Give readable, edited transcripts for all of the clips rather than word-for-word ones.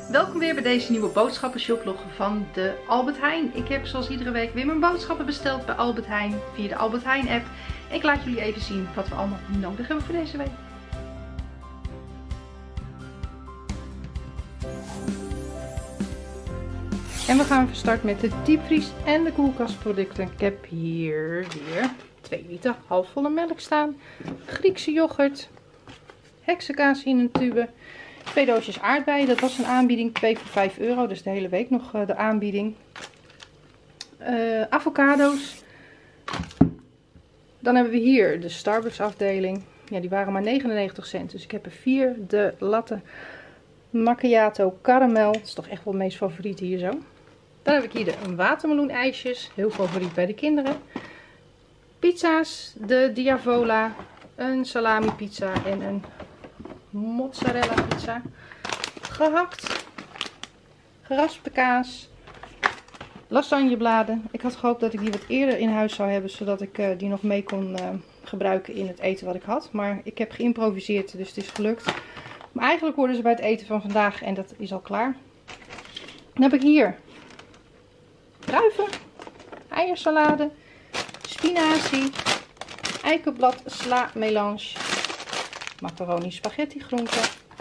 Welkom weer bij deze nieuwe boodschappenshopvlog van de Albert Heijn. Ik heb zoals iedere week weer mijn boodschappen besteld bij Albert Heijn via de Albert Heijn app. Ik laat jullie even zien wat we allemaal nodig hebben voor deze week. En we gaan van start met de diepvries en de koelkastproducten. Ik heb hier weer 2 liter halfvolle melk staan, Griekse yoghurt, heksenkaas in een tube, 2 doosjes aardbeien. Dat was een aanbieding, 2 voor €5, dus de hele week nog de aanbieding. Avocado's. Dan hebben we hier de Starbucks afdeling. Ja, die waren maar 99 cent, dus ik heb er 4. De latte macchiato caramel. Dat is toch echt wel het meest favoriet hier zo. Dan heb ik hier de watermeloenijsjes, heel favoriet bij de kinderen. Pizza's, de Diavola, een salami pizza en een mozzarella pizza. Gehakt, geraspte kaas, lasagnebladen. Ik had gehoopt dat ik die wat eerder in huis zou hebben, zodat ik die nog mee kon gebruiken in het eten wat ik had. Maar ik heb geïmproviseerd, dus het is gelukt. Maar eigenlijk hoorden ze bij het eten van vandaag en dat is al klaar. Dan heb ik hier druiven, eiersalade, spinazie, eikenblad sla melange, macaroni spaghetti groenten,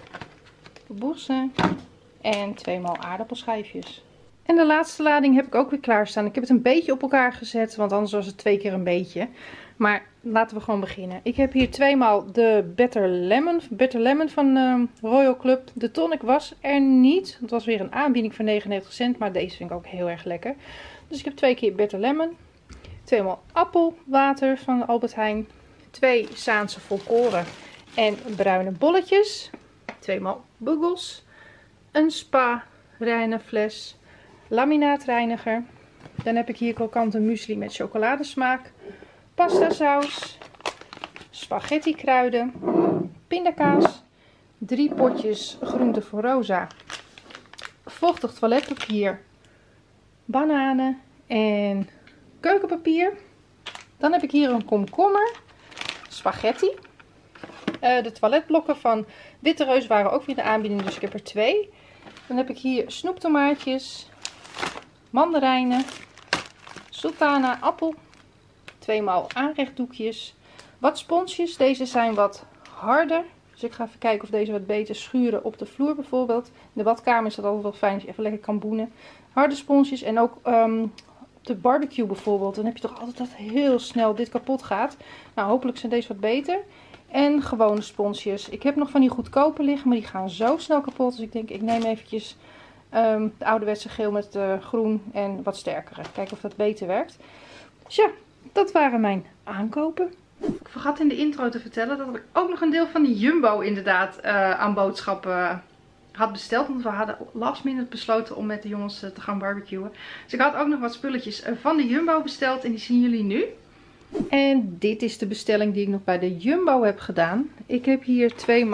boursin en 2 aardappelschijfjes. En de laatste lading heb ik ook weer klaarstaan. Ik heb het een beetje op elkaar gezet, want anders was het 2 keer een beetje. Maar laten we gewoon beginnen. Ik heb hier 2 de Bitter Lemon van Royal Club. De tonic was er niet. Het was weer een aanbieding voor 99 cent, maar deze vind ik ook heel erg lekker. Dus ik heb 2 keer Bitter Lemon. 2 appelwater van de Albert Heijn. 2 Saanse volkoren en bruine bolletjes. 2 buggels. Een spa reinenfles. Laminaatreiniger. Dan heb ik hier krokante muesli met chocoladesmaak. Pasta saus. Spaghetti kruiden. Pindakaas. 3 potjes groente voor Rosa. Vochtig toiletpapier. Bananen. En keukenpapier. Dan heb ik hier een komkommer. Spaghetti. De toiletblokken van Witte Reus waren ook weer in de aanbieding, dus ik heb er 2. Dan heb ik hier snoeptomaatjes, mandarijnen, sultana appel, 2 aanrechtdoekjes, wat sponsjes. Deze zijn wat harder, dus ik ga even kijken of deze wat beter schuren op de vloer bijvoorbeeld. In de badkamer is dat altijd wel fijn als je even lekker kan boenen. Harde sponsjes en ook op de barbecue bijvoorbeeld, dan heb je toch altijd dat heel snel dit kapot gaat. Nou, hopelijk zijn deze wat beter. En gewone sponsjes. Ik heb nog van die goedkope liggen, maar die gaan zo snel kapot. Dus ik denk, ik neem eventjes de ouderwetse geel met groen en wat sterkere. Kijken of dat beter werkt. Dus ja, dat waren mijn aankopen. Ik vergat in de intro te vertellen dat ik ook nog een deel van die Jumbo inderdaad aan boodschappen had besteld. Want we hadden last minute besloten om met de jongens te gaan barbecuen. Dus ik had ook nog wat spulletjes van de Jumbo besteld en die zien jullie nu. En dit is de bestelling die ik nog bij de Jumbo heb gedaan. Ik heb hier 2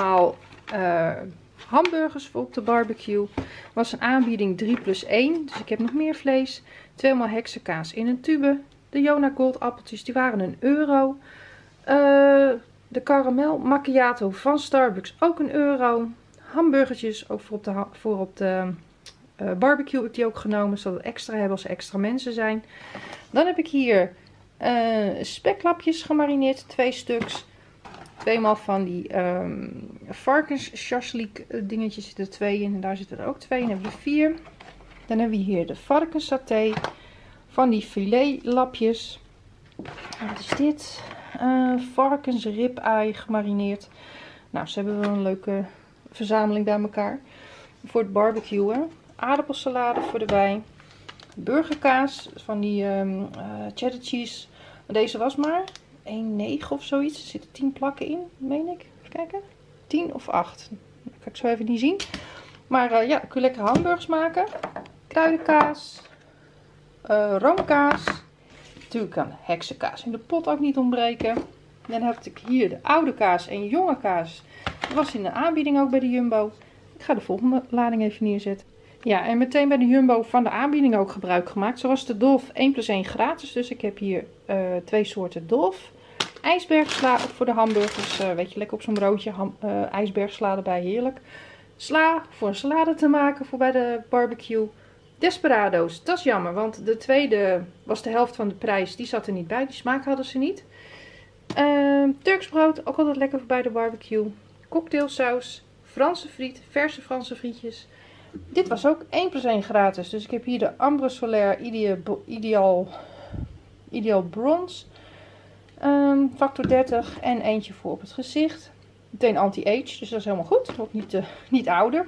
hamburgers voor op de barbecue. Was een aanbieding 3 + 1. Dus ik heb nog meer vlees. 2 heksenkaas in een tube. De Jona Gold appeltjes, die waren €1. De caramel macchiato van Starbucks, ook €1. Hamburgertjes, ook voor op de barbecue heb ik die ook genomen. Zodat we extra hebben als er extra mensen zijn. Dan heb ik hier speklapjes gemarineerd, 2 stuks. 2 van die varkens shashlik dingetjes zitten er 2 in. En daar zitten er ook 2 in. Dan hebben we 4. Dan hebben we hier de varkenssaté. Van die filetlapjes. Wat is dit? Varkensrib-ei gemarineerd. Nou, ze hebben wel een leuke verzameling bij elkaar. Voor het barbecuen. Aardappelsalade voor erbij. Burgerkaas van die cheddar cheese. Deze was maar 1,9 of zoiets. Er zitten 10 plakken in, meen ik. Even kijken. 10 of 8. Dat kan ik zo even niet zien. Maar ja, kun je lekker hamburgers maken. Kruidenkaas. Roomkaas. Natuurlijk kan heksenkaas in de pot ook niet ontbreken. Dan heb ik hier de oude kaas en jonge kaas. Dat was in de aanbieding ook bij de Jumbo. Ik ga de volgende lading even neerzetten. Ja, en meteen bij de Jumbo van de aanbieding ook gebruik gemaakt. Zoals de Dolf 1 + 1 gratis. Dus ik heb hier 2 soorten Dolf. ijsbergsla voor de hamburgers. Weet je, lekker op zo'n broodje ijsbergsla erbij, heerlijk. sla voor een salade te maken voor bij de barbecue. Desperado's, dat is jammer, want de tweede was de helft van de prijs. Die zat er niet bij, die smaak hadden ze niet. Turks brood, ook altijd lekker voor bij de barbecue. Cocktailsaus, Franse friet, verse Franse frietjes. Dit was ook 1+1 gratis. Dus ik heb hier de Ambre Solaire Ideal Bronze. Factor 30 en eentje voor op het gezicht. Meteen anti-age, dus dat is helemaal goed. Wordt niet ouder.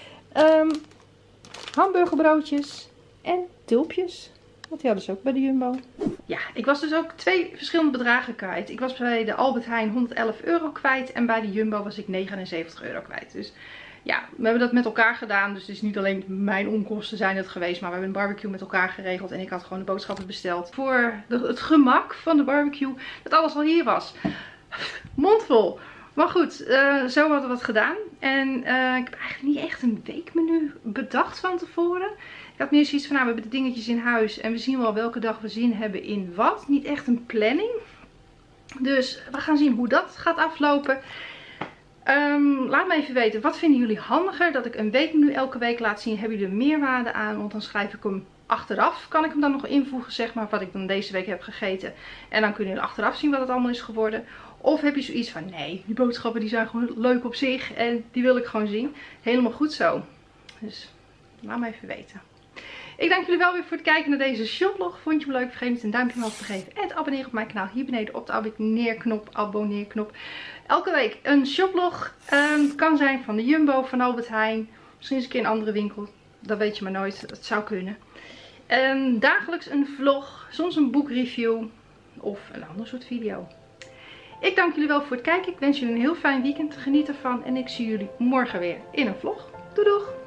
Hamburgerbroodjes en tulpjes. Want die hadden ze ook bij de Jumbo. Ja, ik was dus ook 2 verschillende bedragen kwijt. Ik was bij de Albert Heijn 111 euro kwijt. En bij de Jumbo was ik 79 euro kwijt. Dus ja, we hebben dat met elkaar gedaan. Dus het is niet alleen mijn onkosten zijn het geweest. Maar we hebben een barbecue met elkaar geregeld. En ik had gewoon de boodschappen besteld. Voor het gemak van de barbecue. Dat alles al hier was. Mondvol. Maar goed, zo hadden we het gedaan. En ik heb eigenlijk niet echt een weekmenu bedacht van tevoren. Ik had meer zoiets van, nou, we hebben de dingetjes in huis. En we zien wel welke dag we zin hebben in wat. Niet echt een planning. Dus we gaan zien hoe dat gaat aflopen. Laat me even weten, wat vinden jullie handiger? Dat ik een weekmenu elke week laat zien. Hebben jullie er meerwaarde aan? Want dan schrijf ik hem achteraf. Kan ik hem dan nog invoegen, zeg maar, wat ik dan deze week heb gegeten. En dan kunnen jullie achteraf zien wat het allemaal is geworden. Of heb je zoiets van, nee, die boodschappen die zijn gewoon leuk op zich. En die wil ik gewoon zien. Helemaal goed zo. Dus laat me even weten. Ik dank jullie wel weer voor het kijken naar deze shoplog. Vond je hem leuk? Vergeet niet een duimpje omhoog te geven. En te abonneren op mijn kanaal hier beneden op de abonneerknop. Elke week een shoplog. Het kan zijn van de Jumbo, van Albert Heijn. Misschien eens een keer een andere winkel. Dat weet je maar nooit. Dat zou kunnen. Dagelijks een vlog. Soms een boekreview. Of een ander soort video. Ik dank jullie wel voor het kijken. Ik wens jullie een heel fijn weekend. Geniet ervan. En ik zie jullie morgen weer in een vlog. Doei doeg!